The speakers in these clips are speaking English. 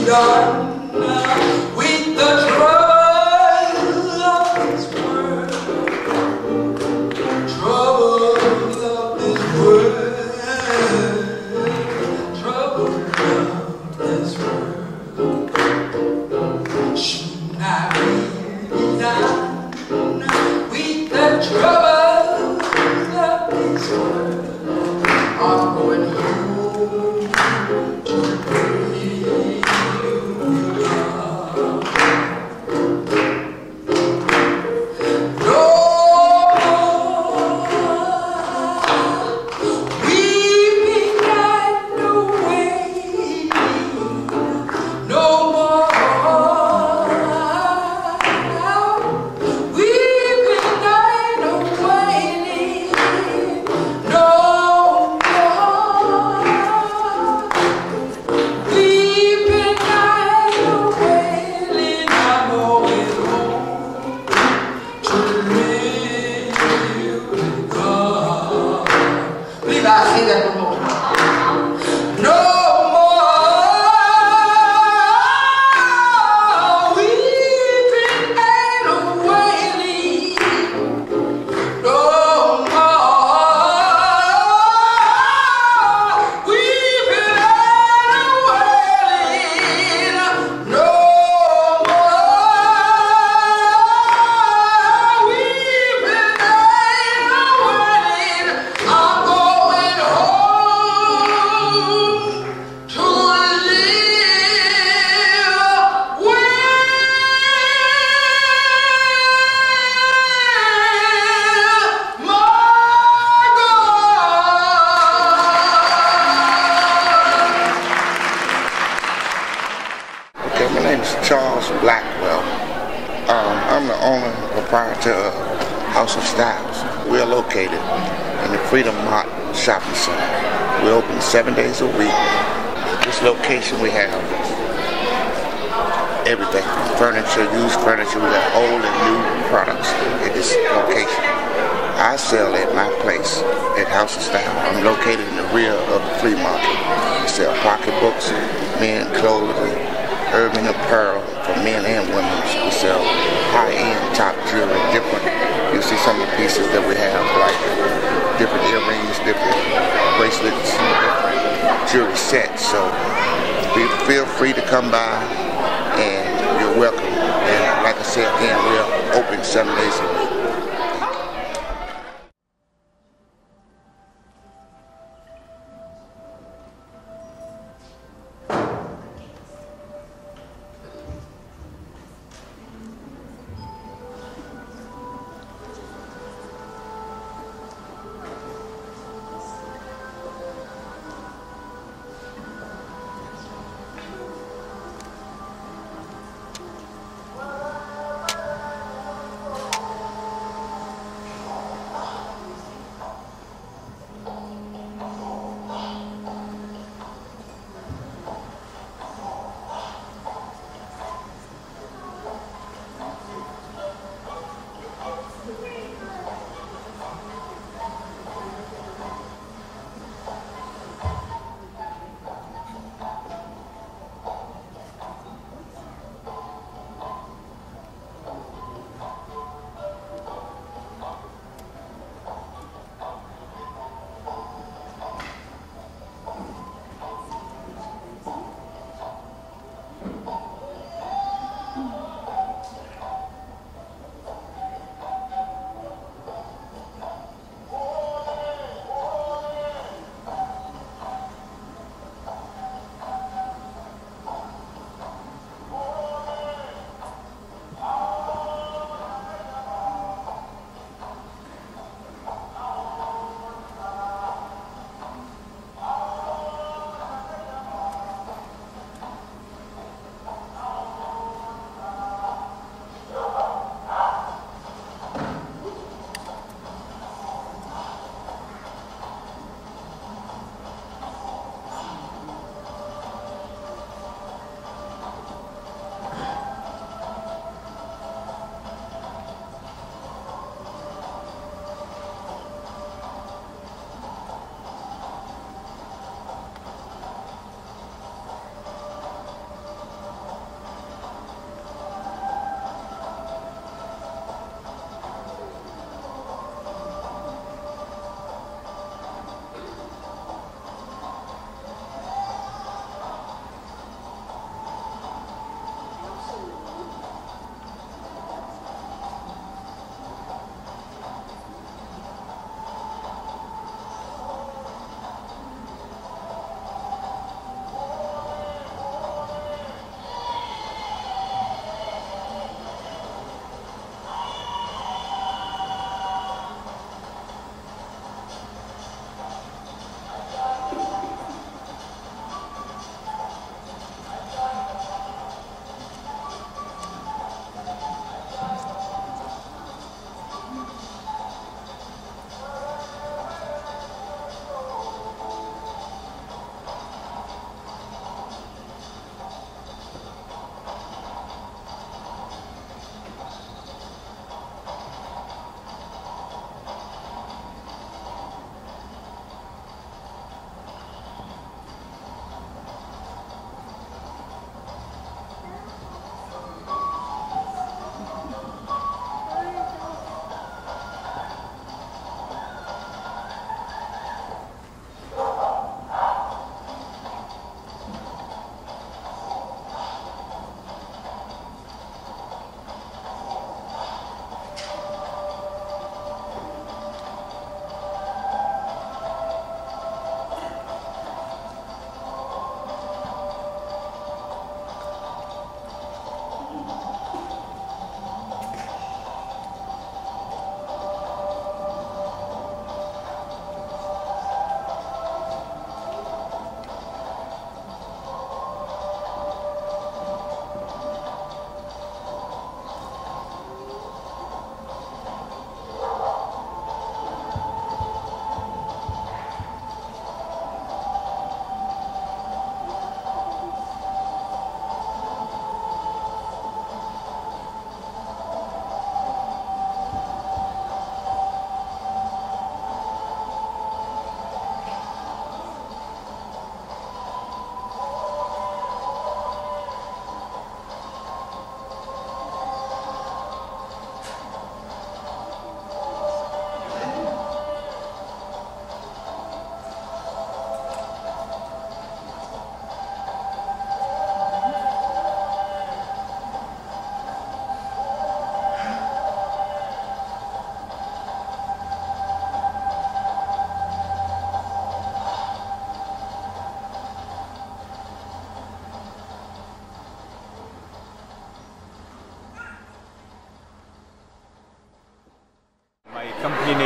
done with the troubles of this world? Troubles of this world. Troubles of this world. Should I be done with the troubles of this world? I'm going home to bring love. No more weeping and no wailing. No more weeping and no wailing. No I say that one more time. No more weeping and wailing. No more weeping and wailing. No more weeping and wailing. I'm going home to live with my God. Okay, my name is Charles Blackwell. I'm the owner and proprietor of House of Styles. We're located in the Freedom Mart Shopping Center. We're open 7 days a week. This location we have everything, furniture, used furniture. We got old and new products at this location. I sell at my place at House of Style. I'm located in the rear of the flea market. We sell pocketbooks, men clothing, urban apparel for men and women. We sell high-end top jewelry, different. You see some of the pieces that we have, like different earrings, different bracelets, different jewelry sets. So feel free to come by, and you're welcome. And like I said again, we're open 7 days a week.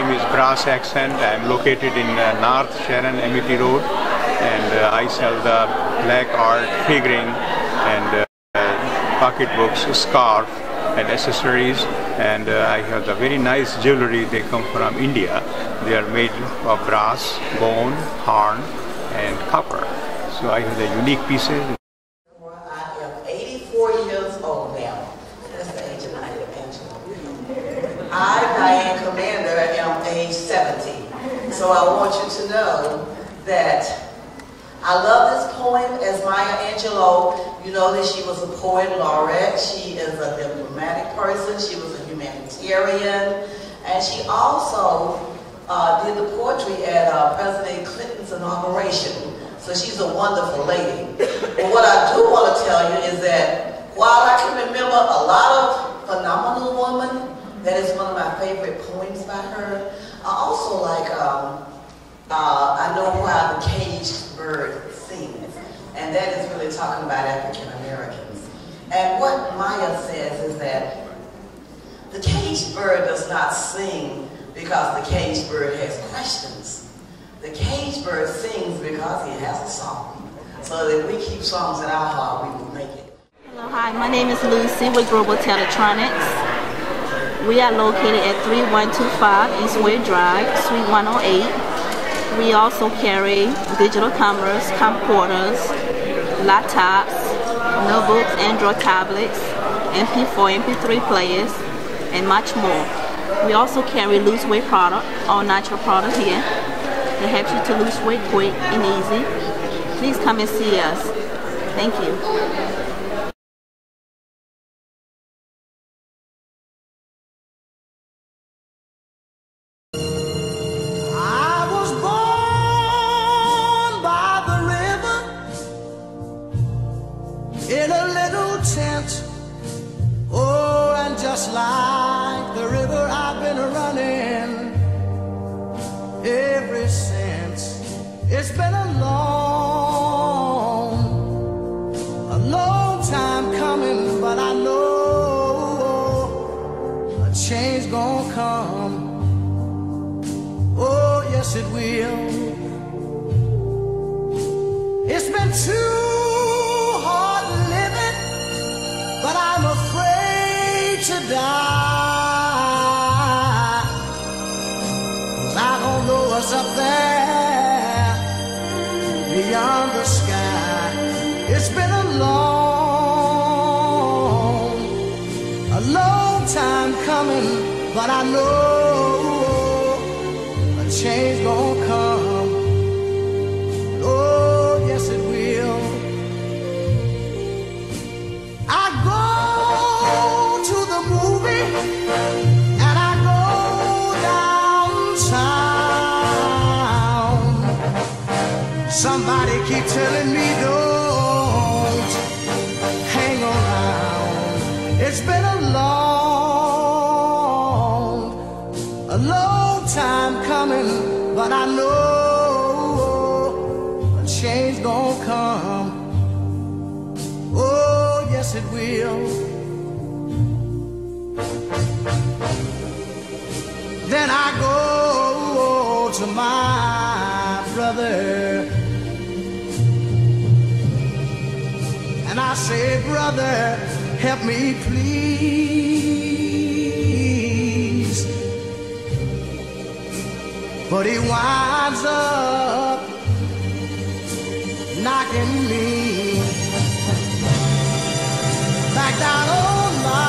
name is Brass Accent. I'm located in North Sharon, Amity Road, and I sell the black art figuring and pocketbooks, scarf, and accessories. And I have the very nice jewelry. They come from India. They are made of brass, bone, horn, and copper. So I have the unique pieces. I am 84 years old now. That's the age of my Angela. I, Diane Commander, am age 70. So I want you to know that I love this poem as Maya Angelou. You know that she was a poet laureate. She is a diplomatic person. She was a humanitarian. And she also did the poetry at President Clinton's inauguration. So she's a wonderful lady. But what I do want to tell you is that while I can remember a lot of Phenomenal Woman, that is one of my favorite poems by her, I also like I Know Why the Caged Bird Sings. And that is really talking about African Americans. And what Maya says is that the caged bird does not sing because the caged bird has questions. The caged bird sings because he has a song. So that we keep songs in our heart, we will make it. Hello, hi, my name is Lucy with Global Teletronics. We are located at 3125 Eastwood Drive, Suite 108. We also carry digital cameras, camcorders, laptops, notebooks, Android tablets, MP4, MP3 players, and much more. We also carry loose weight product, all natural product here. It helps you to lose weight quick and easy. Please come and see us. Thank you. In a little tent, oh, and just like the river I've been running ever since. It's been a long time coming, but I know a change gonna come. Oh, yes it will. It's been too but I'm afraid to die, 'cause I don't know what's up there beyond the sky. It's been a long time coming, but I know a change gonna come. Oh, yes it will. And I go downtown. Somebody keep telling me don't hang around. It's been a long time coming, but I know a change gonna come. Oh, yes it will. Then I go to my brother and I say, brother, help me please. But he winds up knocking me back down on my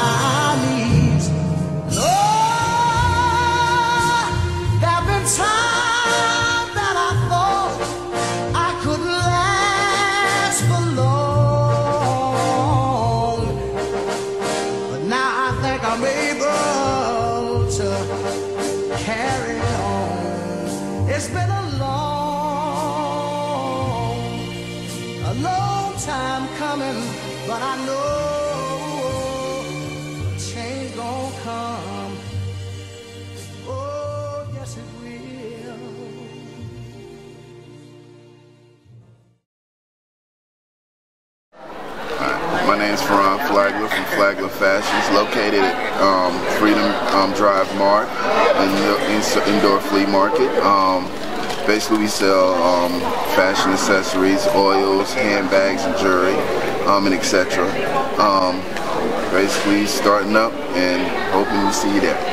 time that I thought I could last for long, but now I think I'm able to carry on. It's been a long time coming, but I know a change gonna come. Oh, yes it will. My name's Ferran Flagler from Flagler Fashions, located at Freedom Drive Mart and Indoor Flea Market. Basically, we sell fashion accessories, oils, handbags, and jewelry, and etc. Basically, starting up and hoping to see you there.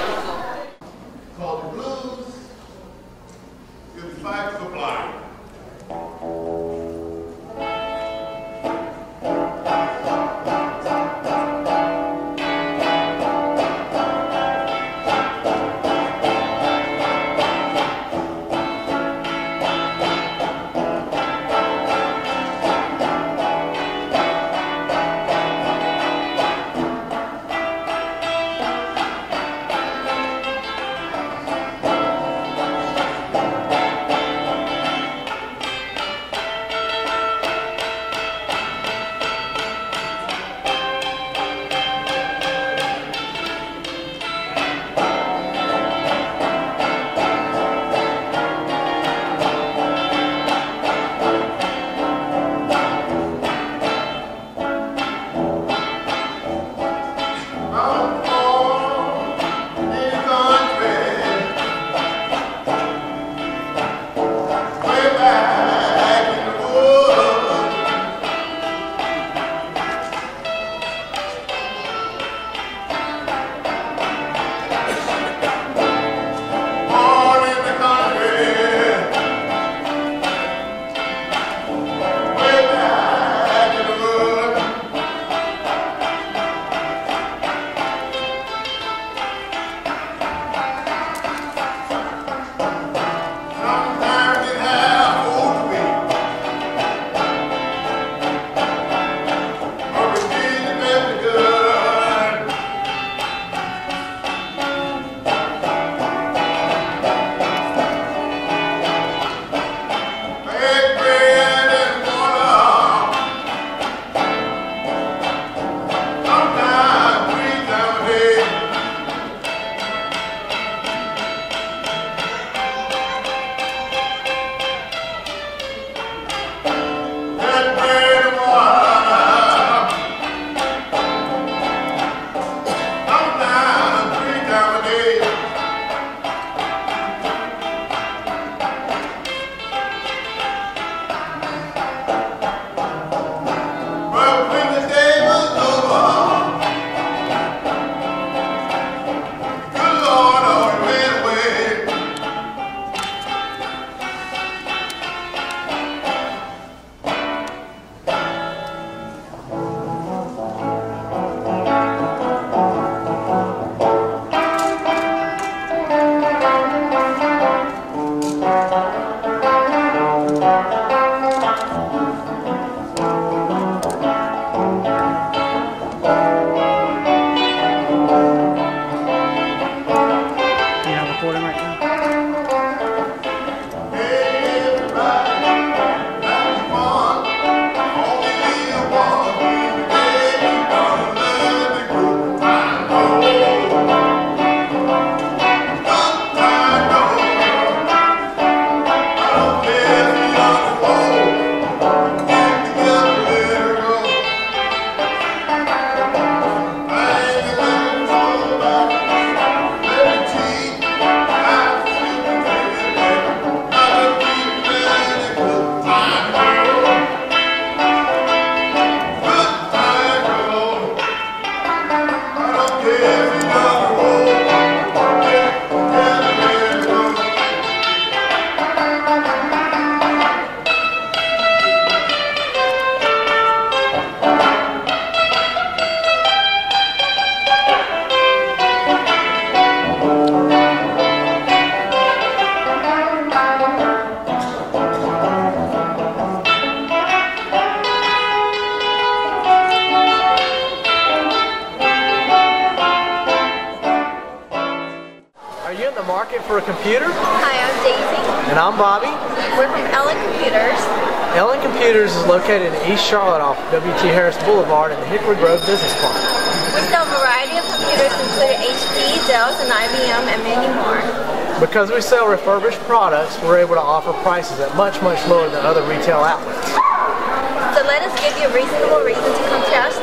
market for a computer. Hi, I'm Daisy. And I'm Bobby. We're from Ellen Computers. Ellen Computers is located in East Charlotte off W.T. Harris Boulevard in the Hickory Grove Business Park. We sell a variety of computers including HP, Dell, and IBM, and many more. Because we sell refurbished products, we're able to offer prices at much lower than other retail outlets. So let us give you a reasonable reason to come to our store.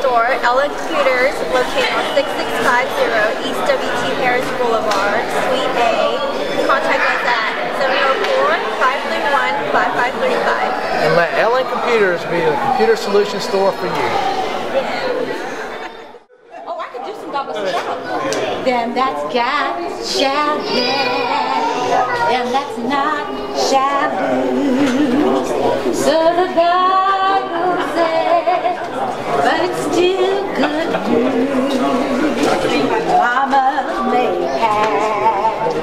store, Ellen Computers, located on 6650 East W.T. Harris Boulevard, Suite A. Contact us at 704-531-5535. And let Ellen Computers be the computer solution store for you. Oh, I could do some double shout. Then that's got shabby, and that's not shabby. So the Bible says, but it's still good news. Mama may have,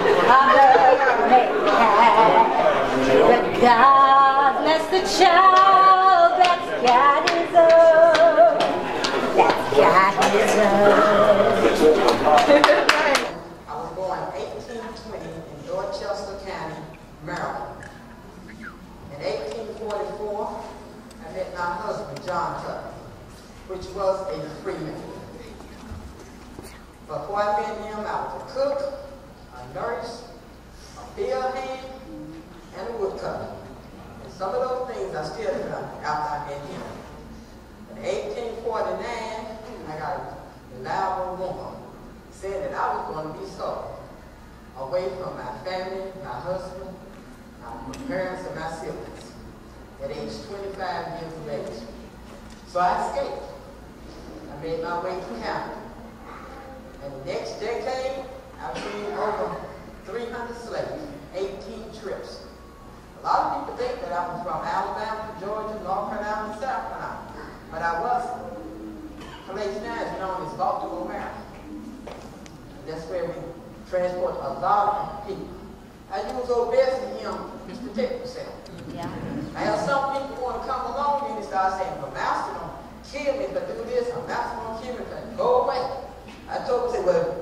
but God bless the child that's got his own. That's got his own. I was born in 1820 in Dorchester County, Maryland. In 1844, I met my husband, John Tucker, which was a freeman. Before I met him, I was a cook, a nurse, a field hand, and a woodcutter. And some of those things I still have done after I met him. In 1849, I got a reliable woman said that I was going to be sold away from my family, my husband, my parents, and my siblings at age 25 years of age. So I escaped. I made my way to Canada. And the next decade, I freed over 300 slaves, 18 trips. A lot of people think that I was from Alabama, Georgia, North Carolina, and South Carolina, but I wasn't. The place now is known as Baltimore, Maryland. That's where we transport a lot of people. I use old Bessie and him to protect yourself. Yeah. I have some people want to come along and they start saying, "Well, Master don't kill me if I do this, or Master don't kill me if I go away." I told them, say, "Well,